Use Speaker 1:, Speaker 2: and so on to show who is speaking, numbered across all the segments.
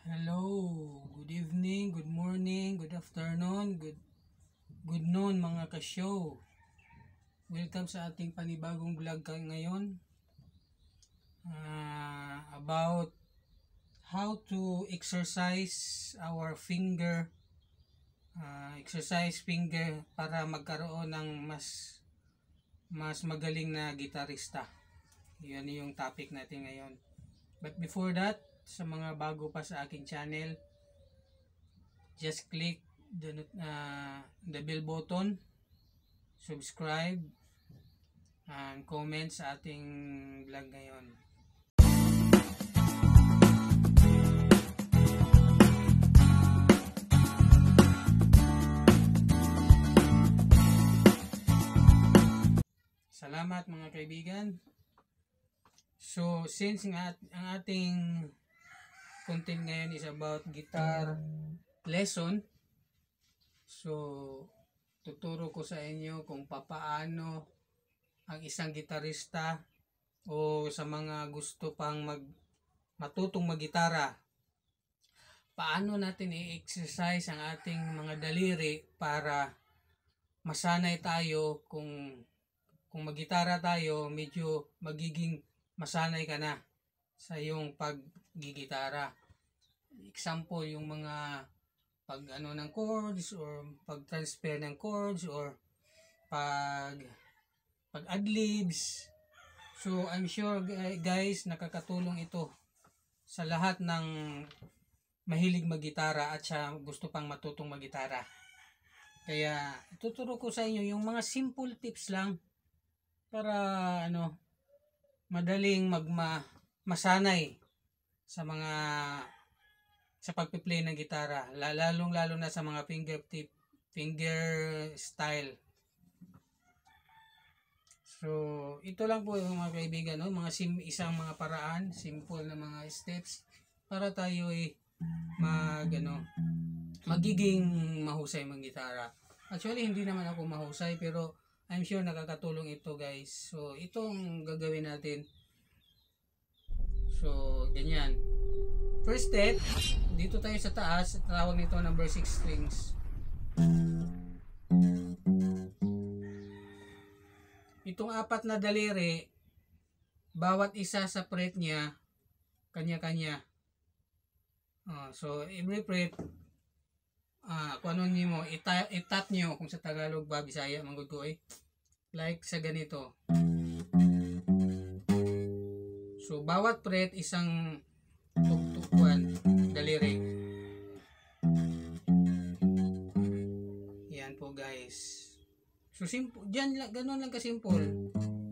Speaker 1: Hello, good evening, good morning, good afternoon, good noon mga ka-show. Welcome sa ating panibagong vlog ngayon about how to exercise our exercise finger para magkaroon ng mas magaling na gitarista. Yan yung topic natin ngayon. But before that, sa mga bago pa sa aking channel, just click the bell button, subscribe, and comment sa ating vlog ngayon. Salamat mga kaibigan. So since ang ating content ngayon is about guitar lesson, so tuturo ko sa inyo kung papaano ang isang gitarista o sa mga gusto pang matutong maggitara, paano natin i-exercise ang ating mga daliri para masanay tayo. Kung maggitara tayo, medyo magiging masanay ka na sa iyong paggigitara. Example, yung mga pag ng chords or pag transfer ng chords or pag adlibs. So I'm sure guys, nakakatulong ito sa lahat ng mahilig maggitara at siya gusto pang matutong maggitara. Kaya tuturo ko sa inyo yung mga simple tips lang para madaling masanay sa pagpi-play ng gitara, lalong-lalo na sa mga finger style. So ito lang po yung mga kaibigan, isang mga paraan, simple na mga steps para tayo magiging mahusay maggitara. Actually hindi naman ako mahusay, pero I'm sure nakakatulong ito guys. So itong gagawin natin. So ganyan. First step, dito tayo sa taas, tawag nito number 6 strings. Itong apat na daliri, bawat isa sa fret niya, kanya-kanya. So every fret, kung ano niyo mo, itap niyo kung sa Tagalog ba, Bisaya, manggod ko like sa ganito. So bawat fret isang tugtugan daliri. Yan po guys. So simple, diyan lang, ganun lang ka-simple.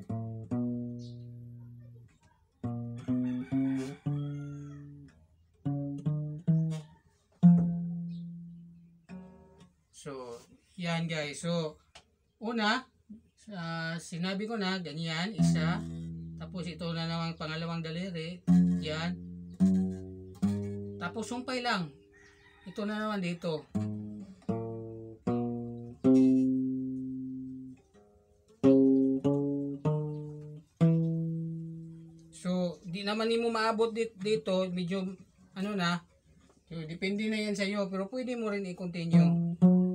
Speaker 1: So yan guys. So una, sinabi ko na ganyan, isa, tapos ito na naman pangalawang daliri, yan. Tapos sumpay lang. Ito na naman dito. So di naman mo maabot dito, medyo na. So depende na yan sa iyo, pero pwede mo rin i-continue.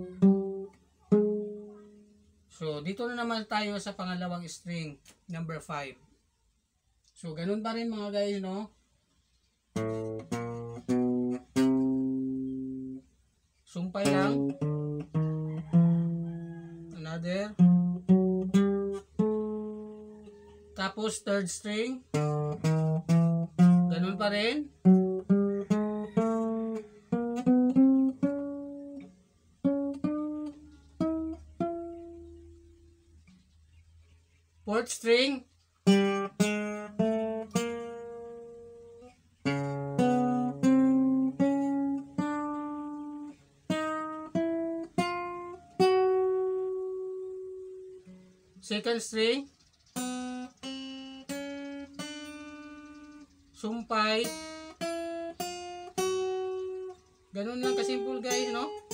Speaker 1: So dito na naman tayo sa pangalawang string, number 5. So ganun pa rin mga guys, sumpay lang. Another. Tapos third string. Ganun pa rin. Fourth string. Second string, sumpay. Ganun lang kasimple guys,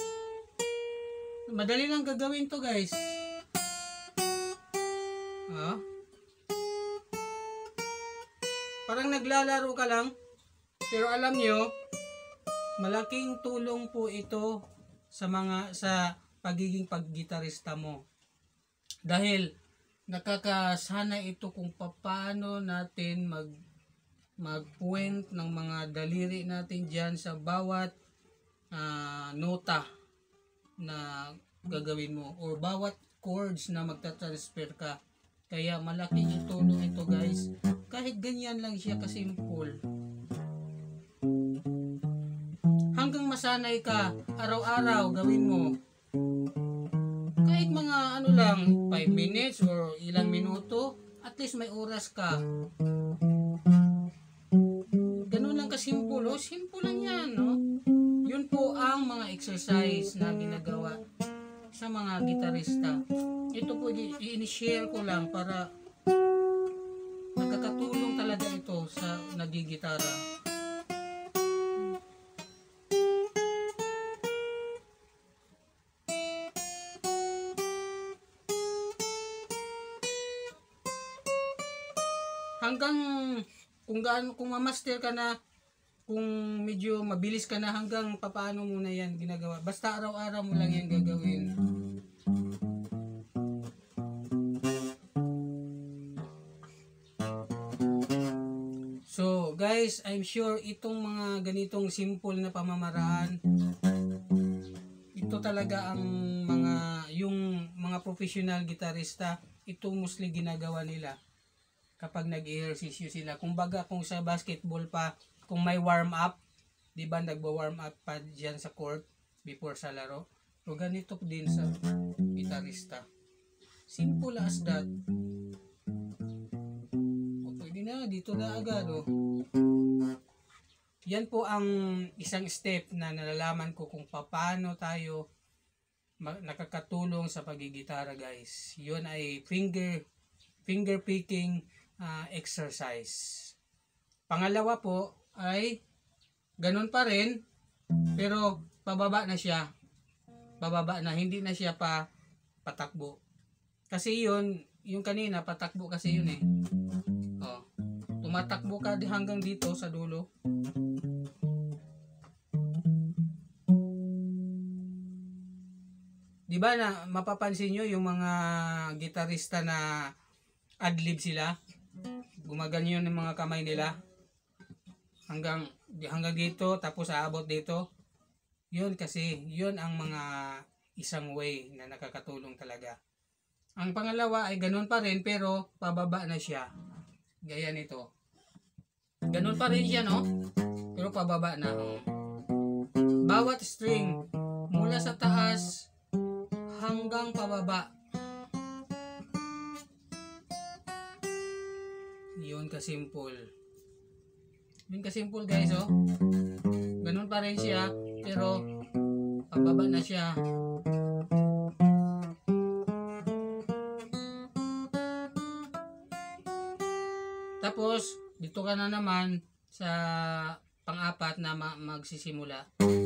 Speaker 1: madali lang gagawin to guys. Parang naglalaro ka lang, pero alam nyo, malaking tulong po ito sa pagiging paggitarista mo. Dahil nakakasana ito kung paano natin mag-point ng mga daliri natin diyan sa bawat nota na gagawin mo or bawat chords na magta-transfer ka. Kaya malaking tulong ito, guys. Kahit ganyan lang siya kasimple. Hanggang masanay ka, araw-araw gawin mo. Kahit mga ano lang, 5 minutes or ilang minuto, at least may oras ka. Ganun lang kasimple, simple lang yan, no? Yun po ang mga exercise na ginagawa sa mga gitarista. Ito po, i-share ko lang para nakakatulong talaga ito sa nagigitara. Hanggang kung ma-master ka na, kung medyo mabilis ka na, hanggang papaano mo na yan ginagawa. Basta araw-araw mo lang yan gagawin. So guys, I'm sure itong mga ganitong simple na pamamaraan, ito talaga ang yung mga professional gitarista, ito mostly ginagawa nila kapag nag-ehersisyo sila. Kumbaga kung sa basketball pa, kung may warm up, di ba nagwa-warm up pa diyan sa court before sa laro? So ganito din sa gitarista. Simple as that. O pwede na, dito na agad. Oh. Yan po ang isang step na nalalaman ko kung paano tayo nakakatulong sa pagigitara, guys. Yun ay finger picking exercise. Pangalawa po ay ganun pa rin, pero pababa na siya. Bababa na, hindi na siya patakbo. Kasi yung kanina patakbo kasi yun eh. Oh, tumatakbo ka hanggang dito sa dulo. Di ba na mapapansin nyo yung mga gitarista na adlib sila? Gumaganyan yung mga kamay nila hanggang dito, tapos aabot dito. Yun kasi, yun ang mga isang way na nakakatulong talaga. Ang pangalawa ay ganun pa rin, pero pababa na siya. Gaya nito. Ganun pa rin siya, no? Pero pababa na. Oh. Bawat string, mula sa taas hanggang pababa. Yun kasimple. Yun kasimple, guys, oh. Ganun pa rin siya, pero pababa na siya. Tapos dito ka na naman sa pang-apat na magsisimula.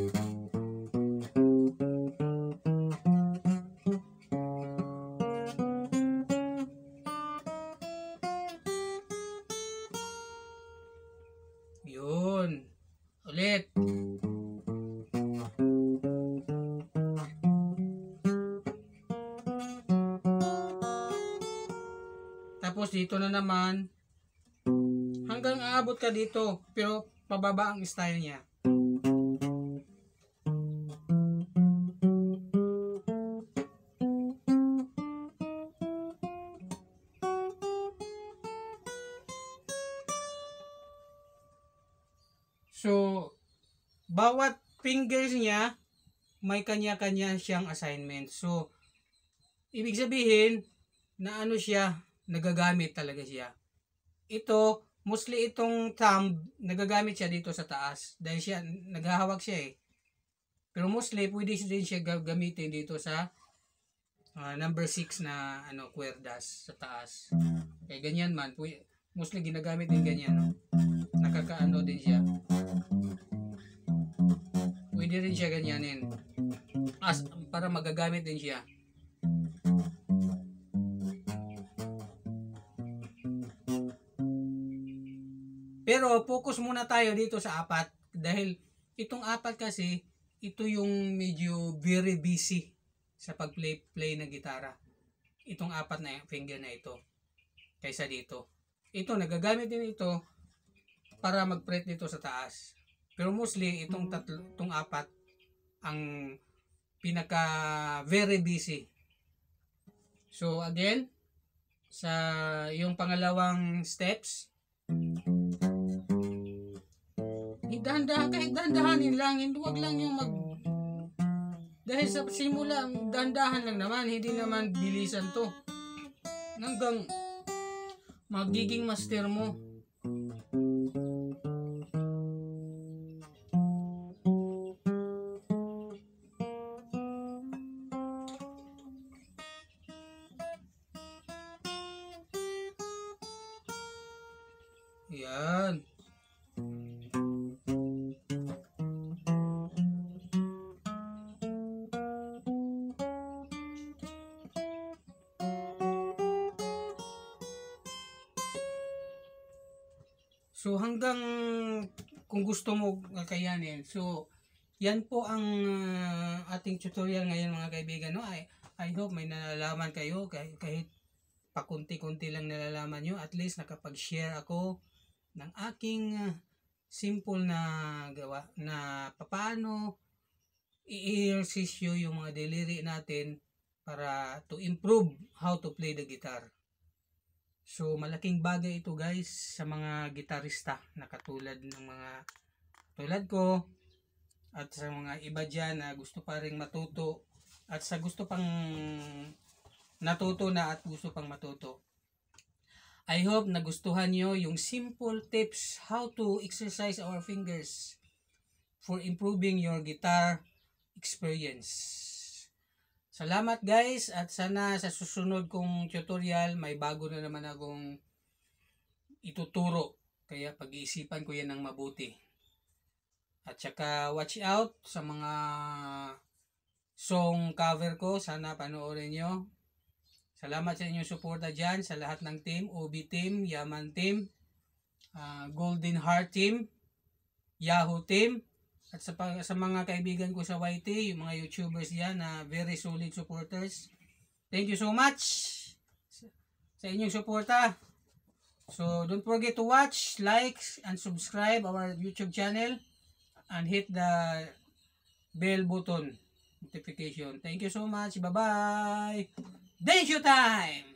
Speaker 1: Yun. Ulit. Tapos dito na naman hanggang aabot ka dito, pero pababa ang style niya. So, bawat fingers niya may kanya-kanya siyang assignment. So, ibig sabihin na ano siya, nagagamit talaga siya. Ito, mostly itong thumb, nagagamit siya dito sa taas. Dahil siya, naghahawak siya eh. Pero mostly, pwede din siya gamitin dito sa number 6 na kwerdas sa taas. Kaya ganyan man, mostly ginagamit din ganyan. No? Nakakaano din siya. Pwede rin siya ganyanin. Para magagamit din siya. Pero focus muna tayo dito sa apat dahil Itong apat kasi, ito yung medyo very busy sa pag-play ng gitara. Itong apat na finger na ito kaysa dito. Ito, nagagamit din ito para mag-fret dito sa taas. Pero mostly, itong apat ang pinaka very busy. So again, sa yung pangalawang steps, dahan-dahanin lang, hindi wag lang yung dahil sa simula, dahan-dahan lang naman, hindi naman bilisan to. Hanggang magiging master mo. Yan. So hanggang kung gusto mo kakayanin. So yan po ang ating tutorial ngayon mga kaibigan. No? I hope may nalalaman kayo kahit pakunti-kunti lang nalalaman nyo. At least nakapag-share ako ng aking simple na gawa na paano i-exercise yung mga deliri natin para to improve how to play the guitar. So malaking bagay ito guys sa mga gitarista na katulad ng mga tulad ko at sa mga iba dyan na gusto pa rin matuto at sa gusto pang natuto na at gusto pang matuto. I hope nagustuhan nyo yung simple tips how to exercise our fingers for improving your guitar experience. Salamat guys at sana sa susunod kong tutorial may bago na naman akong ituturo. Kaya pag-iisipan ko yan ng mabuti. At saka watch out sa mga song cover ko. Sana panoorin nyo. Salamat sa inyong suporta dyan sa lahat ng team. OB team, Yaman team, Golden Heart team, Yahoo team. At sa mga kaibigan ko sa YT, yung mga YouTubers yan na very solid supporters. Thank you so much sa inyong suporta. So don't forget to watch, like, and subscribe our YouTube channel and hit the bell button notification. Thank you so much. Bye-bye. Thank you time!